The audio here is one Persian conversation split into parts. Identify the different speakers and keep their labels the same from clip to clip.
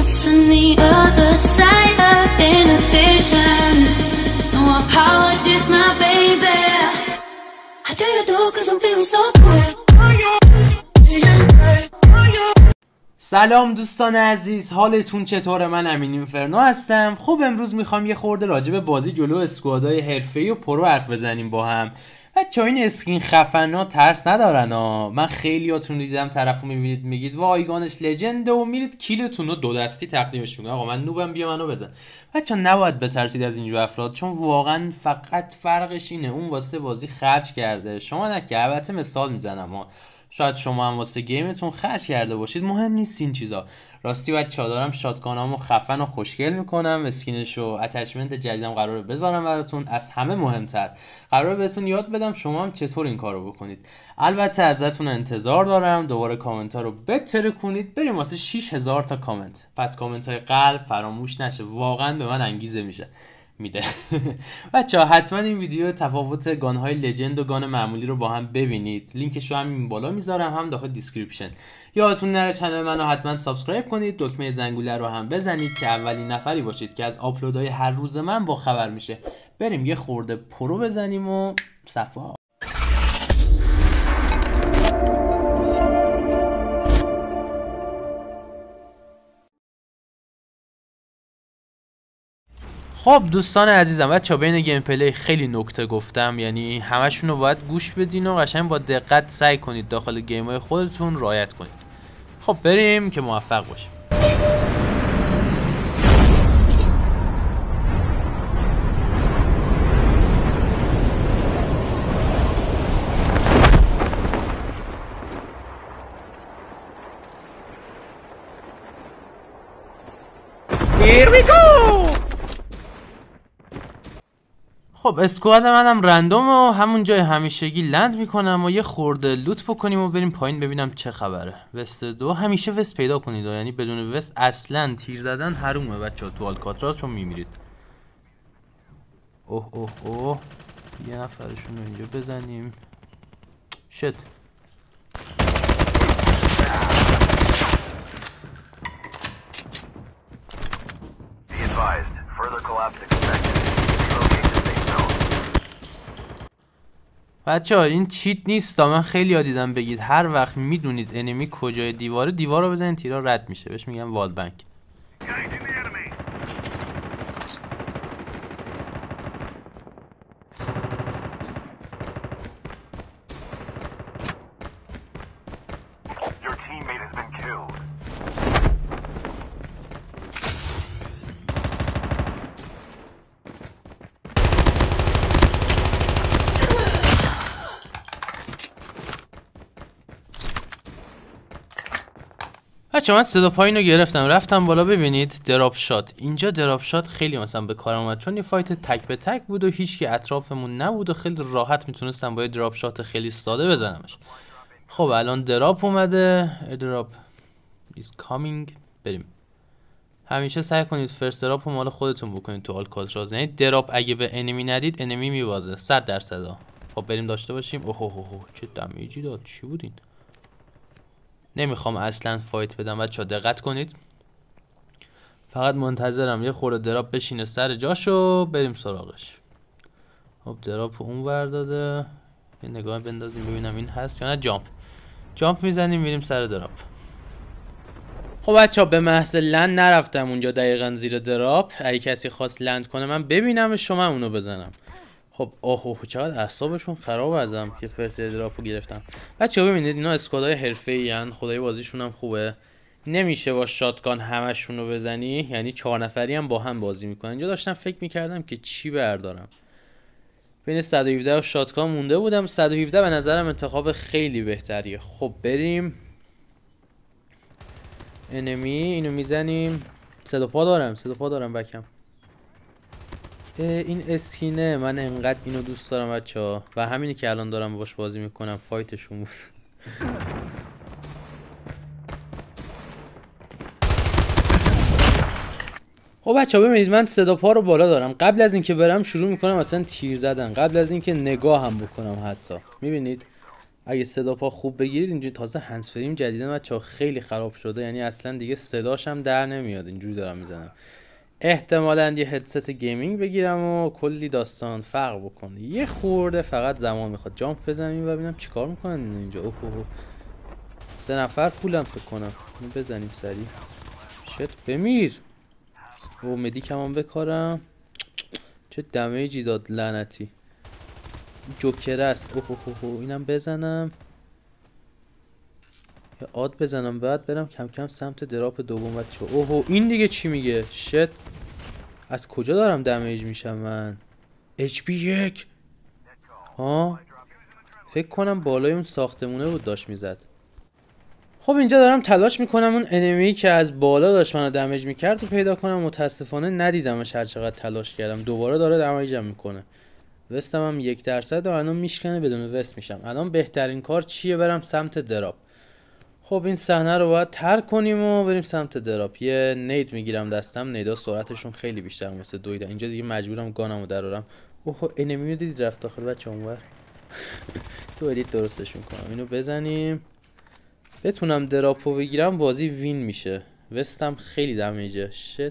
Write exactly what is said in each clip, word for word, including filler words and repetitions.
Speaker 1: What's on the other side of inhibition? No apologies, my baby. I do you do cause I'm feeling so good.
Speaker 2: سلام دوستان عزیز، حالتون چطوره؟ من امین اینفرنو هستم. خب امروز میخوام یه خورده راجع به بازی جلو اسکوادای حرفه‌ای و پرو حرف بزنیم با هم. بچه‌ها این اسکین خفنا ترس ندارن ها. من خیلیاتون دیدم طرفو میبینید میگید وایگانش لجنده و میرید کیلتون رو دو دستی تقدیمش میکنید. آقا من نوبم، بیا منو بزن. بچه‌ها نباید بترسید از اینجور افراد، چون واقعا فقط فرقش اینه اون واسه بازی خرج کرده، شما نه. که البته مثال میزنم ها، شاید شما هم واسه گیمتون خرج کرده باشید، مهم نیست این چیزا. راستی بچه‌ها دارم شاتگانامو خفن و خوشگل میکنم، اسکینشو اتچمنت جدیدم قراره بذارم براتون. از همه مهمتر قراره بهتون یاد بدم شما هم چطور این کارو بکنید. البته ازتون انتظار دارم دوباره کامنت ها رو بتره کنید. بریم واسه شش هزار تا کامنت. پس کامنت های قلب فراموش نشه، واقعا به من انگیزه میشه میده. بچه‌ها حتما این ویدیو تفاوت گان‌های لجند و گان معمولی رو با هم ببینید. لینکش رو همین بالا میذارم، هم داخل دیسکریپشن. یادتون نره چنل منو حتما سابسکرایب کنید، دکمه زنگوله رو هم بزنید که اولین نفری باشید که از آپلودهای هر روز من با خبر میشه. بریم یه خورده پرو بزنیم و صفا. خب دوستان عزیزم، بچه‌ها بین گیم پلی خیلی نکته گفتم، یعنی همشون رو باید گوش بدین و قشنگ با دقت سعی کنید داخل گیم‌های خودتون رعایت کنید. خب بریم که موفق باشیم. Here we go! خب اسکواد منم رندوم و همون جای همیشگی لند میکنم و یه خورده لوت بکنیم و بریم پایین ببینم چه خبره. وست دو همیشه وست پیدا کنید، یعنی بدون وست اصلا تیر زدن حرومه بچه‌ها تو آلکاتراز چون میمیرید. اوه اوه اوه یه نفرشون رو اینجا بزنیم. شت بچه ها این چیت نیست، من خیلی ها دیدم بگید هر وقت میدونید انمی کجای دیواره دیوار رو بزنید تیرا رد میشه، بهش میگن وال بنک. بچه من صدا پایین رو گرفتم رفتم بالا. ببینید دراپ شات، اینجا دراپ شات خیلی مثلا به کار اومد، چون یه فایت تک به تک بود و هیچ کی اطرافمون نبود و خیلی راحت میتونستم با یه دراپ شات خیلی ساده بزنمش. خب الان دراپ اومده، دراپ is coming. بریم. همیشه سعی کنید فرست دراپ رو مال خودتون بکنید تو آلکاتراز، یعنی دراپ اگه به انمی ندید انمی میبازه صد درصد. خب بریم داشته باشیم. اوه اوه اوه چه دمیجی داد، چی بود این؟ نمیخوام اصلا فایت بدم بچه ها، دقت کنید. فقط منتظرم یه خورده دراپ بشینه سر جاشو بریم سراغش. خب دراپ اون ور داده، یه نگاه بندازیم ببینم این هست یا نه. جامپ جامپ میزنیم میریم سر دراپ. خب بچه ها به محض لند نرفتم اونجا دقیقا زیر دراپ، اگه کسی خواست لند کنه من ببینم شما اونو بزنم. خب اوه اوه چقدر اعصابشون خراب ازم که فرست دراپو گرفتم. بچه‌ها ببینید اینا اسکوادای حرفه‌ای ان، خدای بازیشون هم خوبه. نمیشه با شاتگان همشون رو بزنی، یعنی چهار نفری هم با هم بازی میکنن. اینجا داشتم فکر میکردم که چی بردارم. بین صد و هفده و شاتگان مونده بودم. صد و هفده به نظرم انتخاب خیلی بهتریه. خب بریم. انمی اینو میزنیم. صدا پا دارم صدا پا دارم بکم. این اسکینه من انقدر اینو دوست دارم بچه‌ها و همینی که الان دارم باش بازی میکنم. فایتشون بود. خب بچه‌ها ببینید من صدا پا رو بالا دارم. قبل از اینکه برم شروع میکنم اصلا تیر زدن، قبل از اینکه نگاه هم بکنم حتی. میبینید اگه صدا پا خوب بگیرید اینجوری. تازه هندز فریم جدیدن بچه‌ها خیلی خراب شده، یعنی اصلا دیگه صداش هم در نمیاد اینجوری دارم میزنم. احتمالاً یه هدست گیمینگ بگیرم و کلی داستان فرق بکنه. یه خورده فقط زمان میخواد. جامپ بزنیم و ببینم چیکار میکنن اینجا. اوه اوه سه نفر فولن فکر کنم. اینو بزنیم سریع. شت بمیر. او مدیکم بکارم. چه دمیجی داد لعنتی. جوکر است. اوه اوه اوه اینم بزنم. یا آد بزنم بعد برم کم کم سمت دراپ دوم بچه. اوه این دیگه چی میگه؟ شت از کجا دارم دمیج میشم من؟ اچ پی یک. ها فکر کنم بالای اون ساختمونه بود داشت میزد. خب اینجا دارم تلاش میکنم اون انمی که از بالا داشت منو دمیج میکرد رو پیدا کنم. متاسفانه ندیدمش هر چقدر تلاش کردم. دوباره داره دمیجم میکنه. وستم هم یک درصد و الان میشکنه بدون وست میشم. الان بهترین کار چیه؟ برم سمت دراپ. خب این صحنه رو باید ترک کنیم و بریم سمت دراپ. یه نید میگیرم دستم. نیدا سرعتشون خیلی بیشتر مثل دویدن. اینجا دیگه مجبورم گانمو درارم. اوه انمی رو دیدید رفت داخل بچه اونور. تو ادیت درستشون کنم. اینو بزنیم بتونم دراپو بگیرم بازی وین میشه. وستم خیلی دمیجه. شت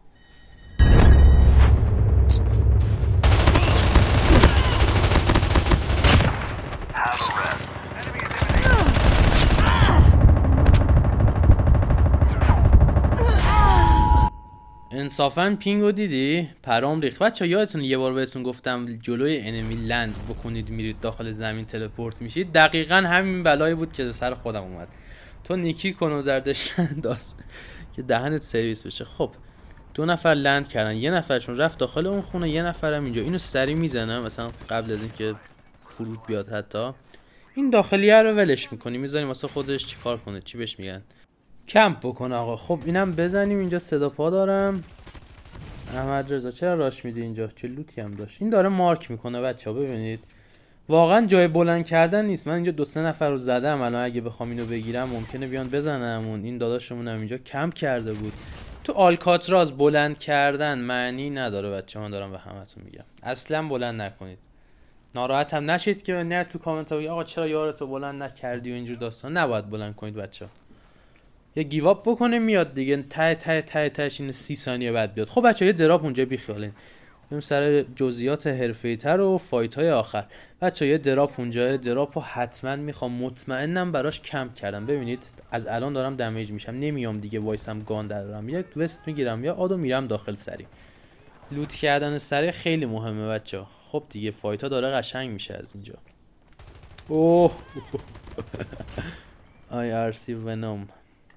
Speaker 2: انصافا پینگو دیدی؟ پرام ریخت. بچه‌ها یادتونه یه بار بهتون گفتم جلوی انمی لند بکنید میرید داخل زمین تلپورت میشید؟ دقیقاً همین بلایی بود که سر خودم اومد. تو نیکی کن و دردش انداز که دهنت سرویس بشه. خب دو نفر لند کردن، یه نفرشون رفت داخل اون خونه، یه نفرم اینجا. اینو سری میزنم مثلا قبل از اینکه فرود بیاد. حتی این داخلیه رو ولش میکنی میذاریم واسه خودش چیکار کنه. چی بهش میگن؟ کمپ بکنه آقا. خب اینم بزنیم. اینجا صدا پا دارم. احمد رضا چرا راش میدی اینجا؟ چه لوتی هم داشت. این داره مارک میکنه بچه‌ها ببینید. واقعا جای بلند کردن نیست. من اینجا دو سه نفر رو زدم. الان اگه بخوام اینو بگیرم ممکنه بیان بزنمون. این داداشمون هم اینجا کمپ کرده بود. تو آلکاتراز بلند کردن معنی نداره بچه‌ها. من دارم به همتون میگم اصلا بلند نکنید. ناراحت هم نشید که نه تو کامنت ها آقا چرا یارتو بلند نکردی و اینجور داستان. نباید بلند کنید بچه‌ها. یه گیو اپ بکنه میاد دیگه. ته ته ته تهش این سی ثانیه بعد بیاد. خب بچه‌ها یه دراپ اونجا بیخیالین. بریم سر جزئیات حرفه‌ای‌تر و فایت‌های آخر. بچه‌ها یه دراپ اونجا. دراپو حتما میخوام. مطمئنم براش کمپ کردم. ببینید از الان دارم دمیج میشم. نمیام دیگه وایسم گان درارم. یا وست میگیرم یا آدو میرم داخل سری. لوت کردن سری خیلی مهمه بچه‌ها. خب دیگه فایت‌ها داره قشنگ میشه از اینجا. اوه آی آر سی ونوم.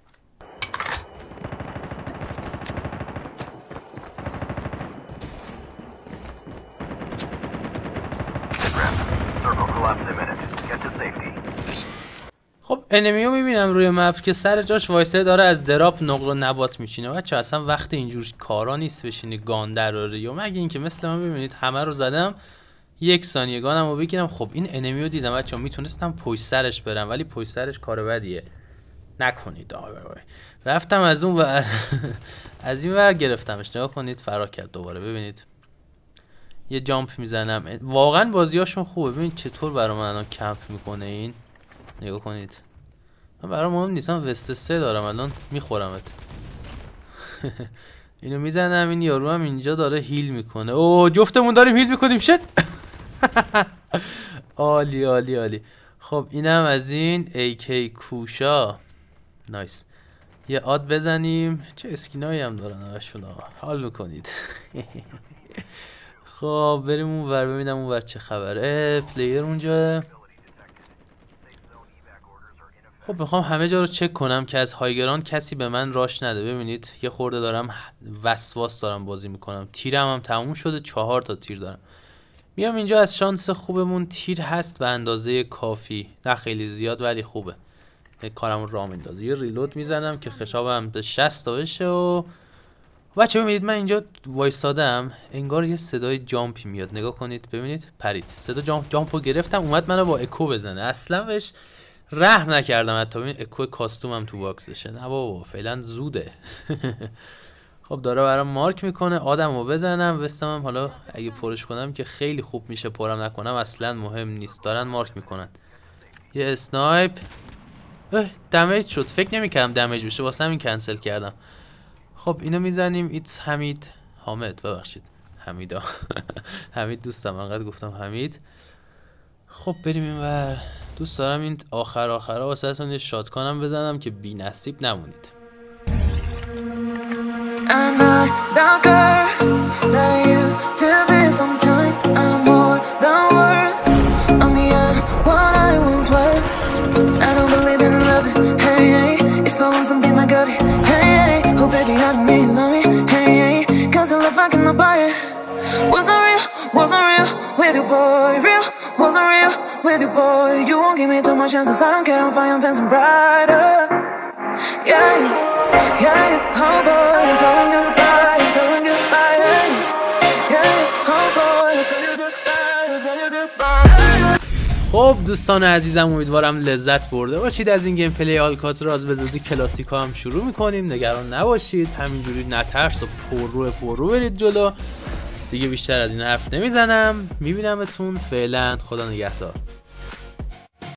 Speaker 2: خب انمیو میبینم روی مپ که سر جاش وایسه داره از دراپ نقل و نبات میچینه. بچه اصلا وقت اینجور کارا نیست بشینی گان دراری. یا مگه اینکه مثل من ببینید همه رو زدم یک ثانیه گانمو بگیرم. خب این انمیو دیدم بچه میتونستم پشت سرش برم ولی پشت سرش کار بدیه. نکنید آقا. رفتم از اون و از این ور گرفتمش. نگاه کنید فرار کرد دوباره. ببینید یه جامپ میزنم. واقعا بازیاشون خوبه. ببینید چطور برام الان کمپ میکنه این. نگاه کنید. من برام مهم نیستم. وست سه دارم الان میخورمت. اینو میزنم. این یارو هم اینجا داره هیل میکنه. اوه جفتمون داریم هیل میکنیم. شت عالی عالی عالی. خب اینم از این ای کی کوشا. نایس. یه آد بزنیم. چه اسکینایی هم دارن همشون. حال میکنید. خب بریم اون ور ببینم اون ور چه خبره. پلیر اونجا. خب میخوام همه جا رو چک کنم که از هایگران کسی به من راش نده. ببینید یه خورده دارم وسواس دارم بازی میکنم. تیرم هم تموم شده. چهار تا تیر دارم. میام اینجا از شانس خوبمون تیر هست به اندازه کافی. نه خیلی زیاد ولی خوبه. کارم را میندازه. یه ریلود میزنم که خشابم به شصت تا بشه. و بچه ببینید من اینجا وایسادم انگار یه صدای جامپی میاد. نگاه کنید ببینید پرید. صدا جامپ جامپو گرفتم اومد منو با اکو بزنه. اصلا بهش رحم نکردم. حتی ببین اکو کاستومم تو باکسشه. نه بابا فعلا زوده. خب داره برام مارک میکنه. آدمو بزنم وستم حالا اگه پرش کنم که خیلی خوب میشه. پرم نکنم اصلا مهم نیست. دارن مارک میکنن. یه اسنایپ. دمیج شد، فکر نمی‌کردم دمیج بشه واسه همین کنسل کردم. خب اینو میزنیم. ایتس حمید حامد ببخشید حمیدا حمید دوستم انقدر گفتم حمید. خب بریم اینور. دوست دارم این آخر آخرا واسهتون یه شاتگانم بزنم که بی نصیب نمونید.
Speaker 1: I'm not the girl that I used to be. Sometimes I'm more than words. I'm beyond what I once was. I don't believe in love. Hey, hey. If I want something, I got it. Hey, hey. Oh, baby, I don't need love me. Hey, hey. Cause your love, I cannot buy it. Wasn't real, wasn't real with you, boy. Real, wasn't real with you, boy. You won't give me too much chances. I don't care, I'm fine, I'm fancy brighter. Yeah, yeah, yeah, oh boy, I'm telling goodbye, I'm telling goodbye, yeah, yeah, oh boy, I'm telling goodbye, I'm telling goodbye.
Speaker 2: خب دوستان عزیزم امیدوارم لذت برده باشید از این گیم پلی آلکاتراز. به زودی کلاسیکا هم شروع میکنیم، نگران نباشید، همینجوری نترس و پررو پررو برید جلو. دیگه بیشتر از این حرف نمیزنم، میبینمتون. فعلا خدا نگهدار.